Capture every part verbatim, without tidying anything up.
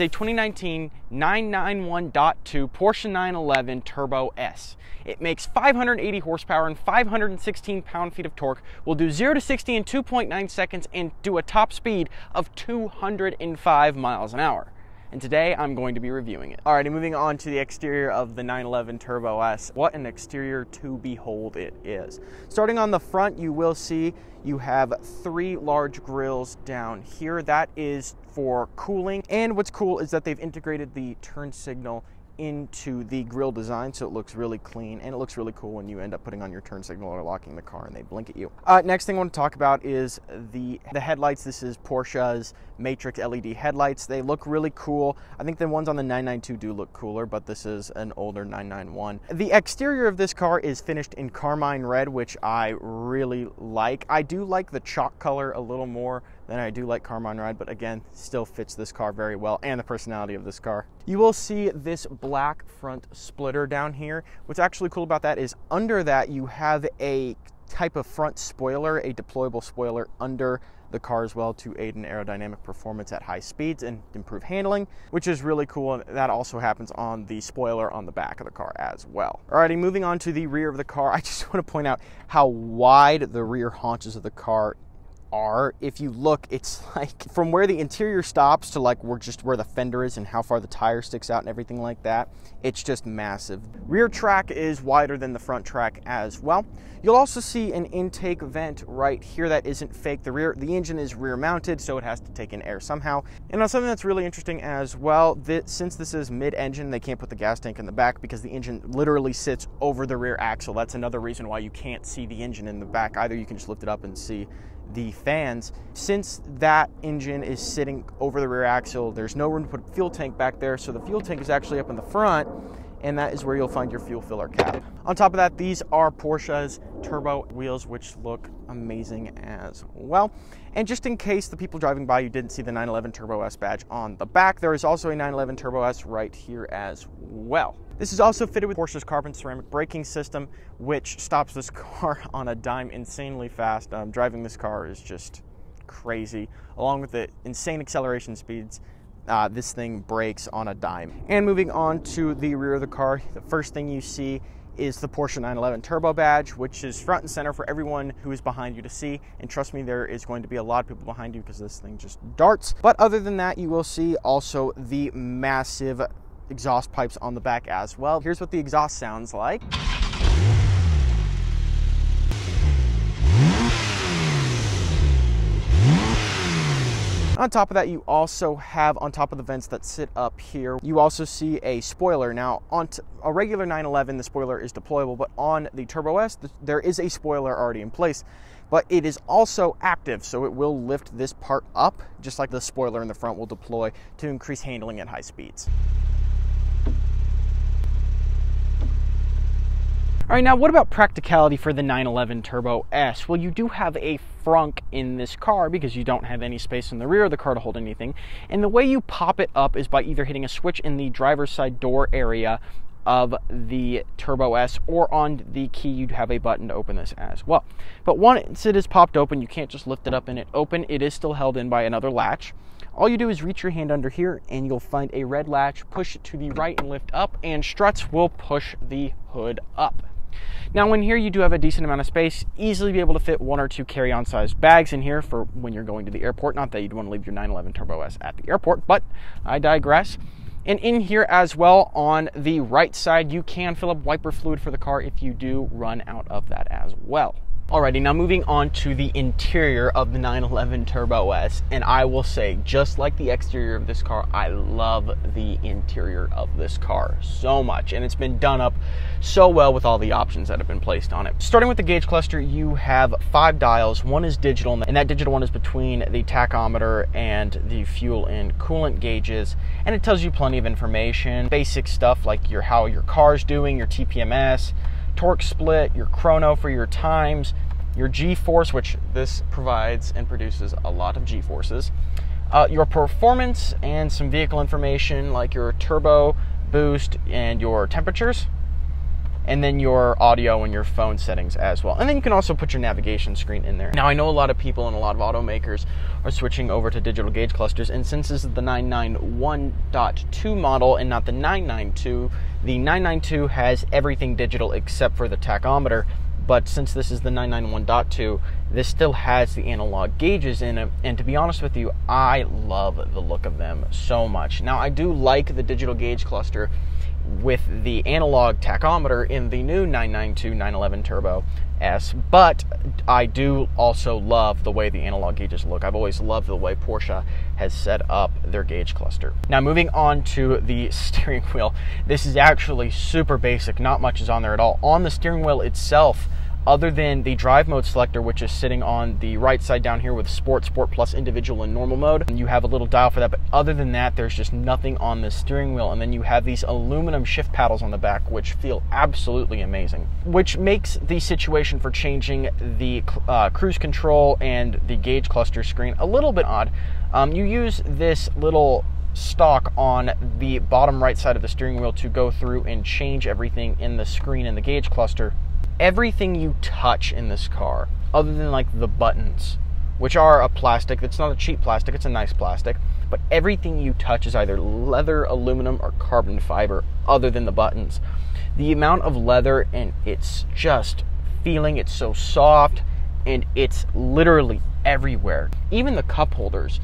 a twenty nineteen nine ninety-one point two Porsche nine eleven Turbo S. It makes five hundred eighty horsepower and five hundred sixteen pound-feet of torque, will do zero to sixty in two point nine seconds, and do a top speed of two hundred five miles an hour. And today I'm going to be reviewing it. Alrighty, moving on to the exterior of the nine eleven Turbo S. What an exterior to behold it is. Starting on the front, you will see you have three large grills down here. That is for cooling. And what's cool is that they've integrated the turn signal into the grille design, so it looks really clean, and it looks really cool when you end up putting on your turn signal or locking the car and they blink at you. Uh, next thing I want to talk about is the the headlights. This is Porsche's Matrix L E D headlights. They look really cool. I think the ones on the nine ninety-two do look cooler, but this is an older nine ninety-one. The exterior of this car is finished in carmine red, which I really like. I do like the chalk color a little more than I do like carmine red, but again, still fits this car very well and the personality of this car. You will see this black front splitter down here. What's actually cool about that is under that you have a type of front spoiler, a deployable spoiler under the car as well to aid in aerodynamic performance at high speeds and improve handling, which is really cool. And that also happens on the spoiler on the back of the car as well. Alrighty, moving on to the rear of the car, I just want to point out how wide the rear haunches of the car are. If you look, it's like from where the interior stops to like where just where the fender is and how far the tire sticks out and everything like that. It's just massive. Rear track is wider than the front track as well. You'll also see an intake vent right here that isn't fake. The rear, the engine is rear mounted, so it has to take in air somehow. And on something that's really interesting as well, that since this is mid-engine, they can't put the gas tank in the back because the engine literally sits over the rear axle. That's another reason why you can't see the engine in the back either. You can just lift it up and see the fans. Since that engine is sitting over the rear axle, there's no room to put a fuel tank back there, so the fuel tank is actually up in the front, and that is where you'll find your fuel filler cap. On top of that, these are Porsche's turbo wheels, which look amazing as well. And just in case the people driving by you didn't see the nine eleven Turbo S badge on the back, there is also a nine eleven Turbo S right here as well. This is also fitted with Porsche's carbon ceramic braking system, which stops this car on a dime insanely fast. Um, driving this car is just crazy. Along with the insane acceleration speeds, uh, this thing brakes on a dime. And moving on to the rear of the car, the first thing you see is the Porsche nine eleven Turbo badge, which is front and center for everyone who is behind you to see. And trust me, there is going to be a lot of people behind you because this thing just darts. But other than that, you will see also the massive exhaust pipes on the back as well. Here's what the exhaust sounds like. On top of that, you also have, on top of the vents that sit up here, you also see a spoiler. Now, on a regular nine eleven, the spoiler is deployable, but on the Turbo S, there is a spoiler already in place. But it is also active, so it will lift this part up, just like the spoiler in the front will deploy to increase handling at high speeds. All right, now what about practicality for the nine eleven Turbo S? Well, you do have a frunk in this car because you don't have any space in the rear of the car to hold anything. And the way you pop it up is by either hitting a switch in the driver's side door area of the Turbo S, or on the key you'd have a button to open this as well. But once it is popped open, you can't just lift it up and it open. It is still held in by another latch. All you do is reach your hand under here and you'll find a red latch, push it to the right and lift up, and struts will push the hood up. Now in here you do have a decent amount of space, easily be able to fit one or two carry-on sized bags in here for when you're going to the airport. Not that you'd want to leave your nine eleven Turbo S at the airport, but I digress. And in here as well, on the right side, you can fill up wiper fluid for the car if you do run out of that as well. Alrighty, now moving on to the interior of the nine eleven Turbo S, and I will say, just like the exterior of this car, I love the interior of this car so much, and it's been done up so well with all the options that have been placed on it. Starting with the gauge cluster, you have five dials. One is digital, and that digital one is between the tachometer and the fuel and coolant gauges, and it tells you plenty of information, basic stuff like your how your car's doing, your T P M S, torque split, your chrono for your times, your G-force, which this provides and produces a lot of G-forces, uh, your performance, and some vehicle information like your turbo, boost, and your temperatures. and then your audio and your phone settings as well. And then you can also put your navigation screen in there. Now, I know a lot of people and a lot of automakers are switching over to digital gauge clusters, and since this is the nine ninety-one point two model and not the nine ninety-two, the nine ninety-two has everything digital except for the tachometer. But since this is the nine ninety-one point two, this still has the analog gauges in it, and to be honest with you, I love the look of them so much. Now, I do like the digital gauge cluster with the analog tachometer in the new nine ninety-two nine eleven Turbo S, but I do also love the way the analog gauges look. I've always loved the way Porsche has set up their gauge cluster. Now, moving on to the steering wheel, this is actually super basic. Not much is on there at all. On the steering wheel itself, other than the drive mode selector, which is sitting on the right side down here with Sport, Sport Plus, Individual, and Normal mode, and you have a little dial for that, but other than that, there's just nothing on the steering wheel. And then you have these aluminum shift paddles on the back, which feel absolutely amazing, which makes the situation for changing the uh, cruise control and the gauge cluster screen a little bit odd. Um, you use this little stalk on the bottom right side of the steering wheel to go through and change everything in the screen and the gauge cluster. Everything you touch in this car, other than like the buttons, which are a plastic, it's not a cheap plastic, it's a nice plastic, but everything you touch is either leather, aluminum, or carbon fiber, other than the buttons. The amount of leather, and it's just feeling, it's so soft, and it's literally everywhere. Even the cup holders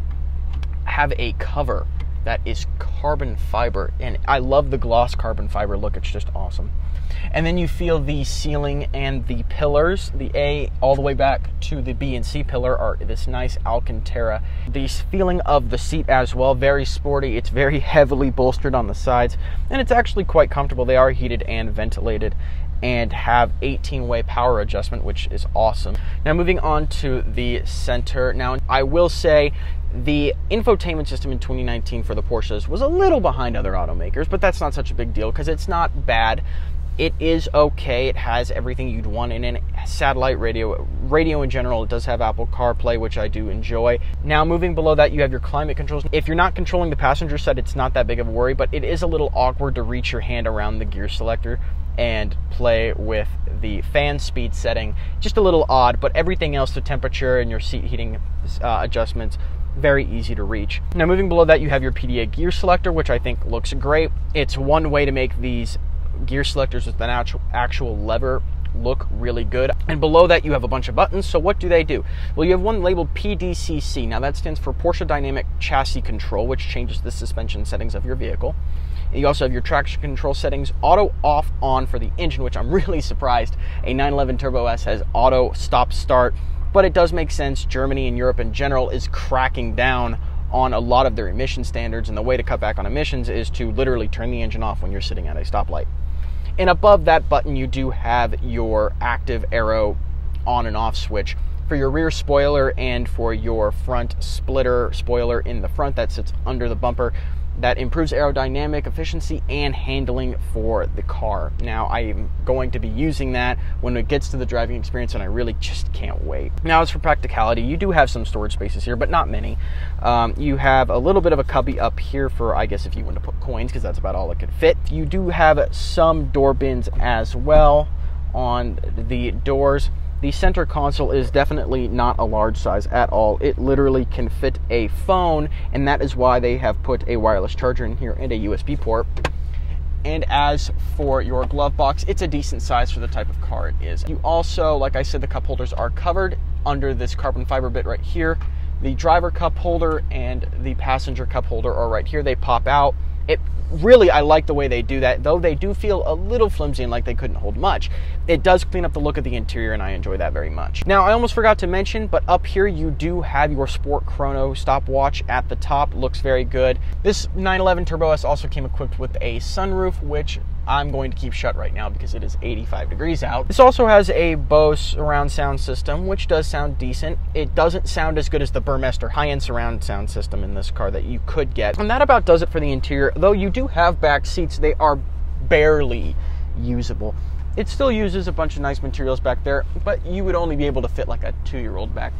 have a cover that is carbon fiber, and I love the gloss carbon fiber look. It's just awesome. And then you feel the ceiling and the pillars, the A all the way back to the B and C pillar, are this nice Alcantara. The feeling of the seat as well, very sporty. It's very heavily bolstered on the sides, and it's actually quite comfortable. They are heated and ventilated and have eighteen way power adjustment, which is awesome. Now, moving on to the center. Now, I will say the infotainment system in twenty nineteen for the Porsches was a little behind other automakers, but that's not such a big deal because it's not bad. It is okay. It has everything you'd want in it. Satellite radio, radio in general. It does have Apple CarPlay, which I do enjoy. Now, moving below that, you have your climate controls. If you're not controlling the passenger side, it's not that big of a worry, but it is a little awkward to reach your hand around the gear selector and play with the fan speed setting. Just a little odd, but everything else, the temperature and your seat heating uh, adjustments, very easy to reach. Now, moving below that, you have your P D A gear selector, which I think looks great. It's one way to make these gear selectors with an actual, actual lever look really good. And below that, you have a bunch of buttons. So what do they do? Well, you have one labeled P D C C. Now, that stands for Porsche Dynamic Chassis Control, which changes the suspension settings of your vehicle. And you also have your traction control settings, auto off on for the engine, which I'm really surprised a nine eleven Turbo S has auto stop start, but it does make sense. Germany and Europe in general is cracking down on a lot of their emission standards, and the way to cut back on emissions is to literally turn the engine off when you're sitting at a stoplight. And above that button, you do have your active arrow on and off switch for your rear spoiler and for your front splitter spoiler in the front that sits under the bumper. That improves aerodynamic efficiency and handling for the car. Now, I am going to be using that when it gets to the driving experience, and I really just can't wait. Now, as for practicality, you do have some storage spaces here, but not many. Um, you have a little bit of a cubby up here for, I guess, if you want to put coins, because that's about all it could fit. You do have some door bins as well on the doors. The center console is definitely not a large size at all. It literally can fit a phone, and that is why they have put a wireless charger in here and a U S B port. And as for your glove box, it's a decent size for the type of car it is. You also, like I said, the cup holders are covered under this carbon fiber bit right here. The driver cup holder and the passenger cup holder are right here. They pop out. It really, I like the way they do that, though they do feel a little flimsy and like they couldn't hold much. It does clean up the look of the interior, and I enjoy that very much. Now, I almost forgot to mention, but up here you do have your Sport Chrono stopwatch at the top. Looks very good. This nine eleven Turbo S also came equipped with a sunroof, which I'm going to keep shut right now because it is eighty-five degrees out. This also has a Bose surround sound system, which does sound decent. It doesn't sound as good as the Burmester high-end surround sound system in this car that you could get. And that about does it for the interior. Though you do have back seats, they are barely usable. It still uses a bunch of nice materials back there, but you would only be able to fit like a two-year-old back there.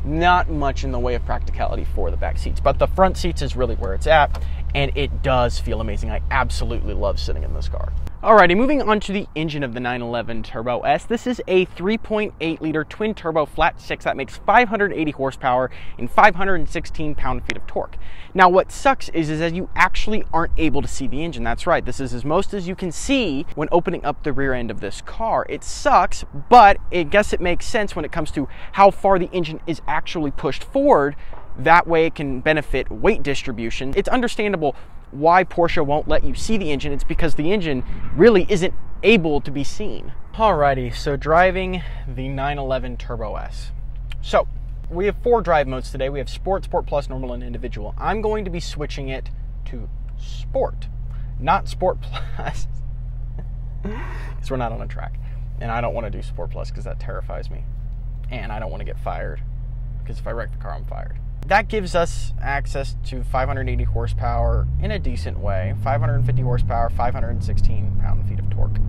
not much in the way of practicality for the back seats, but the front seats is really where it's at, and it does feel amazing. I absolutely love sitting in this car. Alrighty, moving on to the engine of the nine eleven Turbo S. This is a three point eight liter twin turbo flat six that makes five hundred eighty horsepower and five hundred sixteen pound-feet of torque. Now what sucks is, is that you actually aren't able to see the engine. That's right, this is as most as you can see when opening up the rear end of this car. It sucks, but I guess it makes sense when it comes to how far the engine is actually pushed forward. That way it can benefit weight distribution. It's understandable why Porsche won't let you see the engine. It's because the engine really isn't able to be seen. Alrighty, so driving the nine eleven Turbo S. So we have four drive modes today. We have Sport, Sport Plus, Normal, and Individual. I'm going to be switching it to Sport, not Sport Plus, because we're not on a track. And I don't want to do Sport Plus because that terrifies me. And I don't want to get fired, because if I wreck the car, I'm fired. That gives us access to five hundred eighty horsepower in a decent way, five hundred fifty horsepower, five hundred sixteen pound-feet of torque.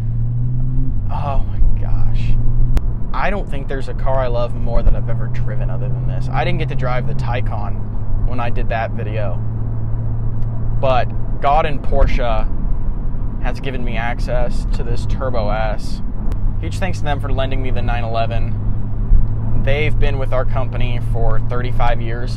Oh my gosh. I don't think there's a car I love more that I've ever driven other than this. I didn't get to drive the Taycan when I did that video, but God and Porsche has given me access to this Turbo S. Huge thanks to them for lending me the nine eleven. They've been with our company for thirty-five years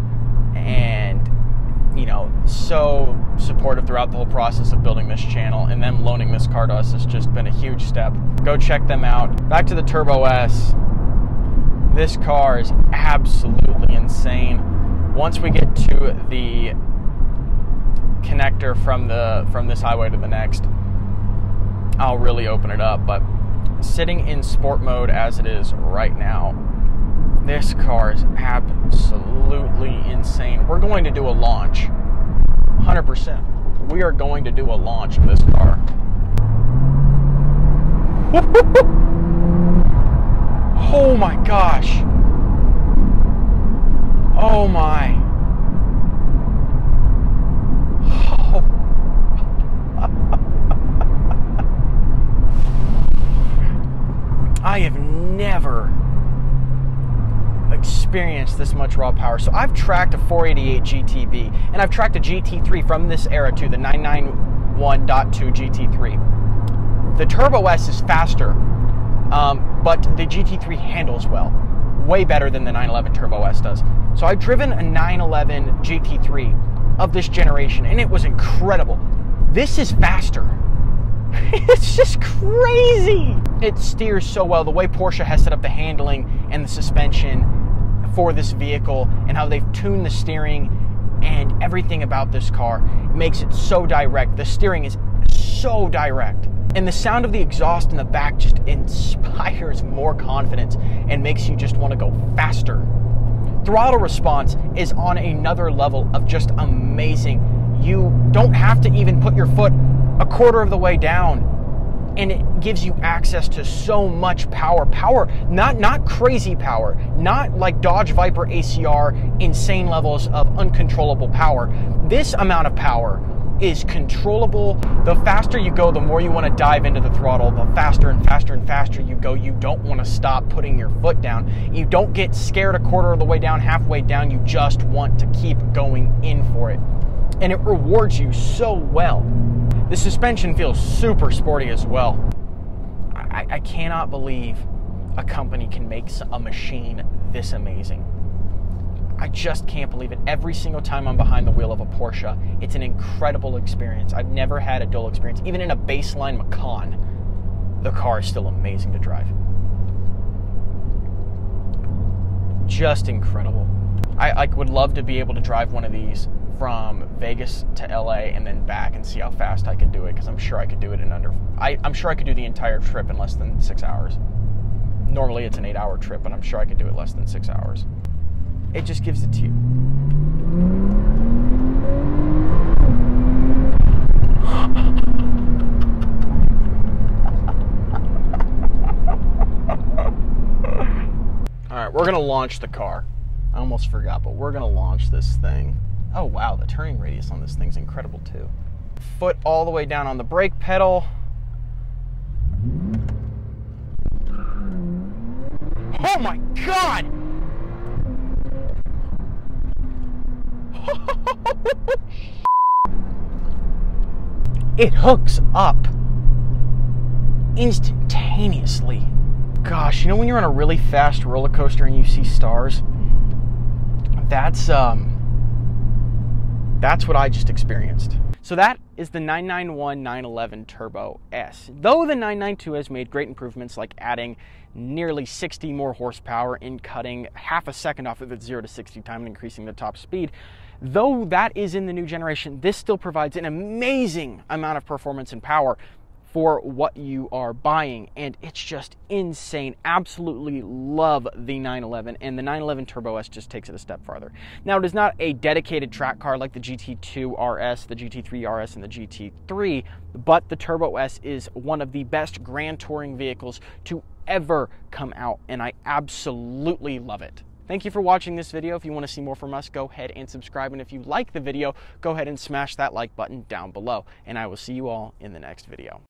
and, you know, so supportive throughout the whole process of building this channel, and them loaning this car to us has just been a huge step. Go check them out. Back to the Turbo S. This car is absolutely insane. Once we get to the connector from the from this highway to the next, I'll really open it up, but sitting in sport mode as it is right now, this car is absolutely insane. We're going to do a launch, one hundred percent. We are going to do a launch of this car. Oh my gosh. Oh my. Oh. I have never experienced this much raw power. So I've tracked a four eighty-eight G T B, and I've tracked a G T three from this era too, the nine ninety-one point two G T three. The Turbo S is faster, um, but the G T three handles well, way better than the nine eleven Turbo S does. So I've driven a nine eleven G T three of this generation, and it was incredible. This is faster. It's just crazy. It steers so well. The way Porsche has set up the handling and the suspension for this vehicle, and how they've tuned the steering and everything about this car makes it so direct. The steering is so direct. And the sound of the exhaust in the back just inspires more confidence and makes you just want to go faster. Throttle response is on another level of just amazing. You don't have to even put your foot a quarter of the way down, and it gives you access to so much power. Power, not not crazy power, not like Dodge Viper A C R, insane levels of uncontrollable power. This amount of power is controllable. The faster you go, the more you want to dive into the throttle, the faster and faster and faster you go. You don't want to stop putting your foot down. You don't get scared a quarter of the way down, halfway down. You just want to keep going in for it. And it rewards you so well. The suspension feels super sporty as well. I, I cannot believe a company can make a machine this amazing. I just can't believe it. Every single time I'm behind the wheel of a Porsche, it's an incredible experience. I've never had a dull experience. Even in a baseline Macan, the car is still amazing to drive. Just incredible. I, I would love to be able to drive one of these from Vegas to L A and then back and see how fast I could do it, because I'm sure I could do it in under, I, I'm sure I could do the entire trip in less than six hours. Normally it's an eight hour trip, but I'm sure I could do it less than six hours. It just gives it to you. All right, we're gonna launch the car. I almost forgot, but we're gonna launch this thing. Oh wow, the turning radius on this thing's incredible too. Foot all the way down on the brake pedal. Oh my God! It hooks up instantaneously. Gosh, you know when you're on a really fast roller coaster and you see stars? That's um that's what I just experienced. So that is the nine ninety-one nine eleven Turbo S. Though the nine ninety-two has made great improvements like adding nearly sixty more horsepower and cutting half a second off of its zero to sixty time and increasing the top speed, though that is in the new generation, this still provides an amazing amount of performance and power for what you are buying, and it's just insane. Absolutely love the nine eleven, and the nine eleven Turbo S just takes it a step farther. Now, it is not a dedicated track car like the G T two R S, the G T three R S, and the G T three, but the Turbo S is one of the best grand touring vehicles to ever come out, and I absolutely love it. Thank you for watching this video. If you want to see more from us, go ahead and subscribe, and if you like the video, go ahead and smash that like button down below, and I will see you all in the next video.